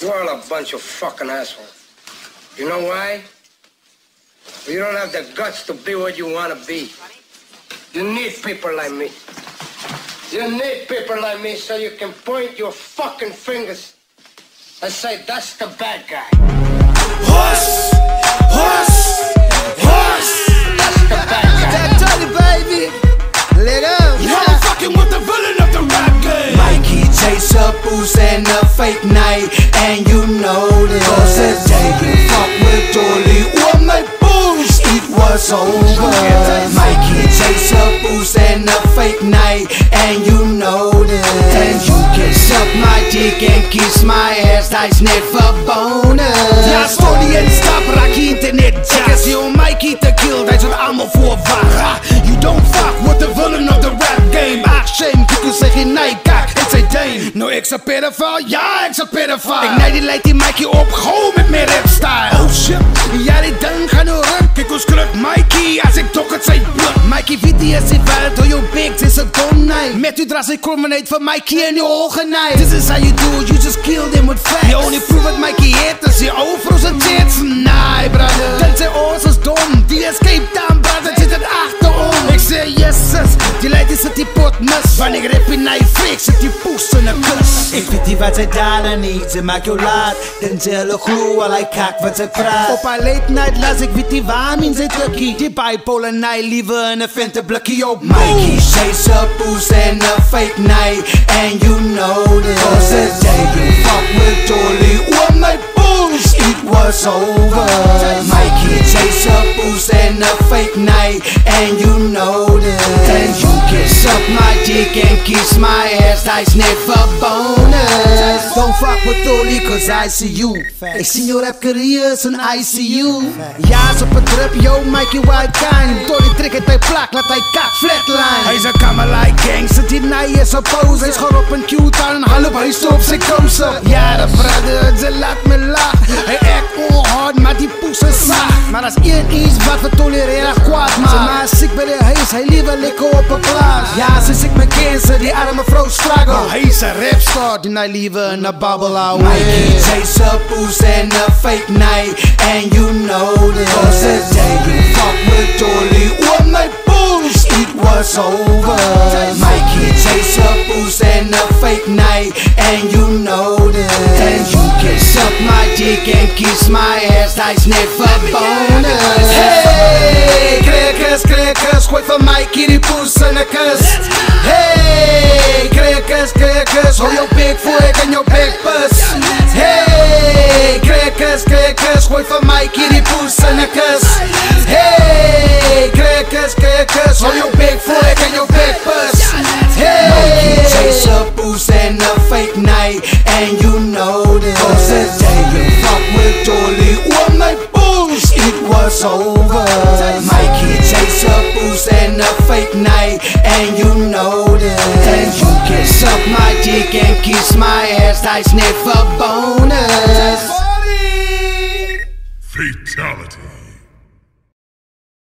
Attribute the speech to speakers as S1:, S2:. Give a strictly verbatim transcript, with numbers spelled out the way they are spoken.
S1: You're all a bunch of fucking assholes. You know why? You don't have the guts to be what you want to be. You need people like me. You need people like me so you can point your fucking fingers and say, that's the bad guy.
S2: Horse! Horse! Horse!
S1: That's the bad guy.
S3: That Tony, baby. Let go.
S2: You're fucking with the villain of the rap game.
S3: Mikey chase up booze and a fake night, and you know this. Cause today you fuck with Dolly or my booze, it was over. Mikey chase up booze and a fake night, and you know this. And you can suck my dick and kiss my ass, that's net verboden.
S2: Ja, story en stap, raak je internet jack. As je om Mikey te kill, dat je allemaal voor wacht. You don't fuck with the villain of the rap game. Ach, shame, ik zeg je nee, kijk, het zijn Dane. Nou, ik zijn pedophile, ja, ik zijn pedophile. Ik nee, die leidt die Mikey op, gewoon met mijn rap style. Oh shit, ja, die ding gaan nou ruk. Kijk hoe skrup Mikey, als ik toch het zijn bloed. Mikey weet die is die wel, door je big, is een domnij. Met u dras ik culminate van Mikey in je ogen, nee. This is how you do it, you just kill them with facts. The only proof that Mikey hit is je overfrozen tits. Nee, brother, dat zijn oors is dom. Die escape down, brother, zit het achterom. Ik zeg yes, sis, die leidt is het die pot mis. Wanneer ik rap in naar je fik, zit die poes in een kus.
S3: Ik weet niet wat zij daar niet, ze maakt jou laat. Den zelle gloe, al hij kak wat zij praat. Op haar late night las ik weet niet waar min zit tukkie. Die bipolar night, liever in een vente blikkie op. Mikey chase up booze and a fake night, and you know this. Cause today you fuck with Dolly or my booze, it was over. Mikey chase up booze and a fake night, and you know this. And you can suck my dick and kiss my ass, that's net verboden. Don't fuck with Dolly cause I see you. Ik zie je rap career is een I C U. Ja, is op een trip, yo Mikey white kind. Dolly trek het bij plak, laat hij kak flatline.
S2: Hij is een kamerlai gangster, die naai is een pose. Hij is gewoon op een Q-town, hallo, hij is op zijn kousen.
S3: Ja, de brother, ze laat me lachen.
S2: Hij echt onhard, maar die poes is zacht.
S3: Maar als één iets wat we tolereren kwaad maakt. Ze maakt ziek bij de huis, hij liever lekker op een plaats. Ja, ze ziek met cancer, die arme vrouw struggle.
S2: Oh, hij is een rapstar, die hij liever in de babbel houdt.
S3: Mikey chase up booze and a fake night, and you know this. Cause today you fuck with Dolly or my booze, it was over. Mikey chase up booze and a fake night, and you know this. And you can suck my dick and kiss my ass, that's net verboden. Hey, krikkers, krikkers, gooi van Mikey die poes in de kus. Hey, krikkers, krikkers, hou jou bek voor ik en jou bek bus. Hey, krikkers, krikkers, gooi van Mikey die poes in de kus. Hey, krikkers, krikkers, hou jou bek voor ik en jou bek bus. Hey, Mikey chase up booze and a fake night, and you know this. Cause today you fuck with Dolly or my booze, it was over. Mikey chase up booze and a fake night, and you know this. And you can suck my dick and kiss my ass, that's net verboden.
S4: Fatality.